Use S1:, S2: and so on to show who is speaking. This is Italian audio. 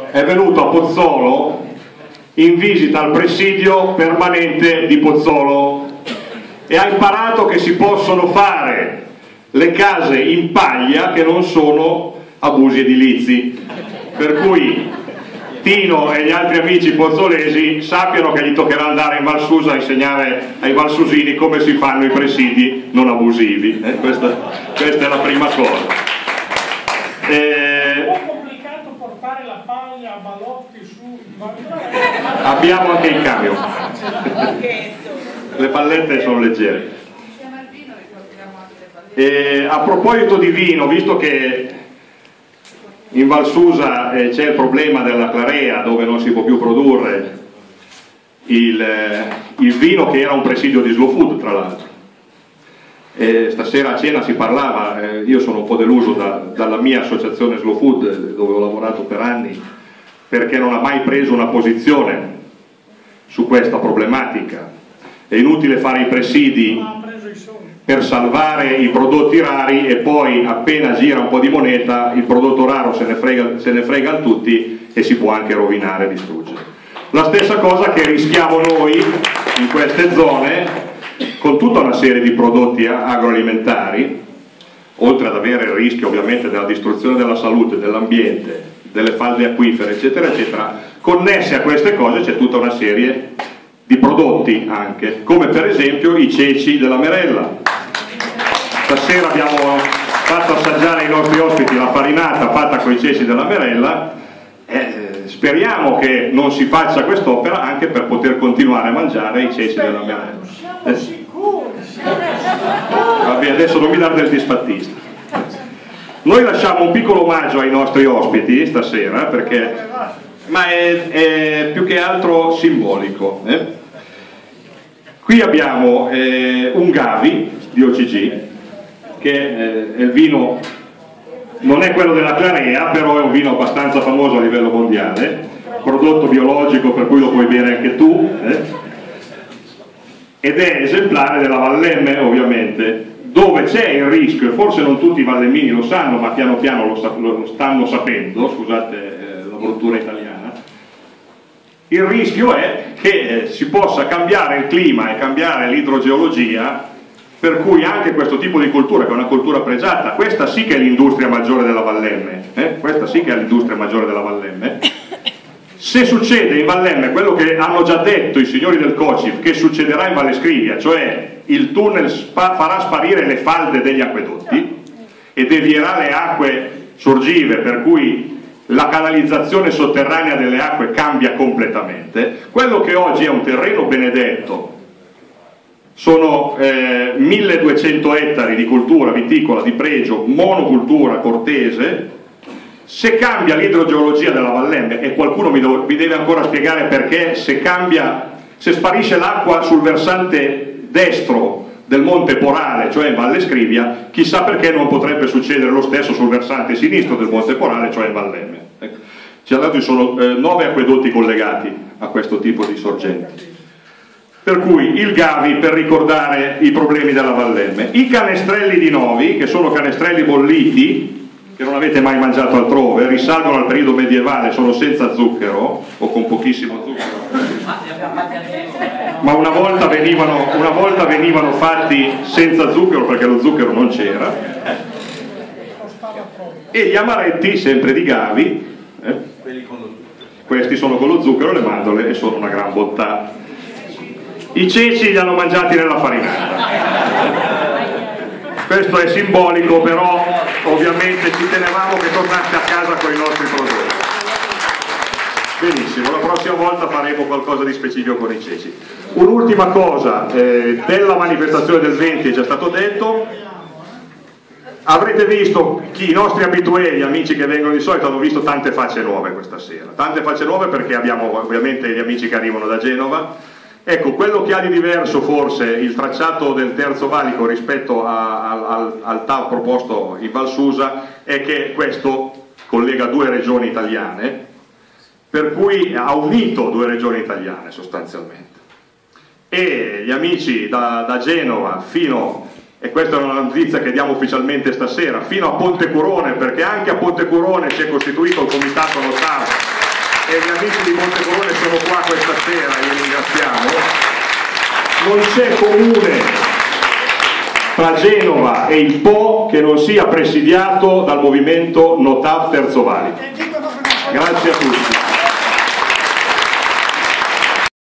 S1: è venuto a Pozzolo in visita al presidio permanente di Pozzolo e ha imparato che si possono fare le case in paglia che non sono abusi edilizi, per cui Tino e gli altri amici pozzolesi sappiano che gli toccherà andare in Val Susa a insegnare ai valsusini come si fanno i presidi non abusivi. Questa è la prima cosa.
S2: È un po' complicato portare la paglia a Balotti su.
S1: Abbiamo anche il camion. Le pallette sono leggere. A proposito di vino, visto che in Val Susa c'è il problema della clarea, dove non si può più produrre il vino, che era un presidio di Slow Food tra l'altro. Stasera a cena si parlava, io sono un po' deluso dalla mia associazione Slow Food, dove ho lavorato per anni, perché non ha mai preso una posizione su questa problematica. È inutile fare i presidi per salvare i prodotti rari e poi appena gira un po' di moneta il prodotto raro se ne fregano tutti e si può anche rovinare e distruggere. La stessa cosa che rischiamo noi in queste zone con tutta una serie di prodotti agroalimentari, oltre ad avere il rischio ovviamente della distruzione della salute, dell'ambiente, delle falde acquifere eccetera eccetera. Connesse a queste cose c'è tutta una serie di prodotti anche, come per esempio i ceci della merella. Stasera abbiamo fatto assaggiare ai nostri ospiti la farinata fatta con i ceci della merella. Speriamo che non si faccia quest'opera anche per poter continuare a mangiare i ceci della merella.
S2: Siamo sicuri.
S1: Vabbè, adesso non mi dare del disfattista. Noi lasciamo un piccolo omaggio ai nostri ospiti stasera, perché ma è più che altro simbolico. Qui abbiamo un Gavi di OCG, che è il vino, non è quello della Clarea, però è un vino abbastanza famoso a livello mondiale, prodotto biologico per cui lo puoi bere anche tu, ed è esemplare della Vallemme ovviamente, dove c'è il rischio, e forse non tutti i vallemmini lo sanno, ma piano piano lo stanno sapendo, scusate la bruttura italiana, il rischio è che si possa cambiare il clima e cambiare l'idrogeologia, per cui anche questo tipo di cultura, che è una cultura pregiata, questa sì che è l'industria maggiore della Vallemme, questa sì che è l'industria maggiore della Vallemme. Se succede in Vallemme quello che hanno già detto i signori del COCIV che succederà in Valle Scrivia, cioè il tunnel farà sparire le falde degli acquedotti e devierà le acque sorgive, per cui la canalizzazione sotterranea delle acque cambia completamente, quello che oggi è un terreno benedetto sono 1200 ettari di cultura viticola di pregio, monocultura cortese. Se cambia l'idrogeologia della Vallemme, e qualcuno mi deve ancora spiegare perché, se sparisce l'acqua sul versante destro del Monte Porale, cioè in Valle Scrivia, chissà perché non potrebbe succedere lo stesso sul versante sinistro del Monte Porale, cioè in Vallemme. Ci sono 9 acquedotti collegati a questo tipo di sorgenti. Per cui il Gavi per ricordare i problemi della Vallemme. I canestrelli di Novi, che sono canestrelli bolliti, che non avete mai mangiato altrove, risalgono al periodo medievale, sono senza zucchero o con pochissimo zucchero, ma una volta venivano fatti senza zucchero perché lo zucchero non c'era. E gli amaretti, sempre di Gavi, questi sono con lo zucchero e le mandorle e sono una gran bontà. I ceci li hanno mangiati nella farinata. Questo è simbolico, però ovviamente ci tenevamo che tornasse a casa con i nostri prodotti. Benissimo, la prossima volta faremo qualcosa di specifico con i ceci. Un'ultima cosa, della manifestazione del 20 è già stato detto. Avrete visto, i nostri abitué, gli amici che vengono di solito, hanno visto tante facce nuove questa sera. Tante facce nuove perché abbiamo ovviamente gli amici che arrivano da Genova. Ecco, quello che ha di diverso forse il tracciato del Terzo Valico rispetto al TAV proposto in Val Susa è che questo collega 2 regioni italiane, per cui ha unito 2 regioni italiane sostanzialmente. E gli amici da Genova fino, e questa è una notizia che diamo ufficialmente stasera, fino a Ponte Curone, perché anche a Ponte Curone si è costituito il comitato notaio amici di Montecorone sono qua questa sera, li ringraziamo. Non c'è comune tra Genova e il Po che non sia presidiato dal movimento No TAV Terzo Valico. Grazie a tutti.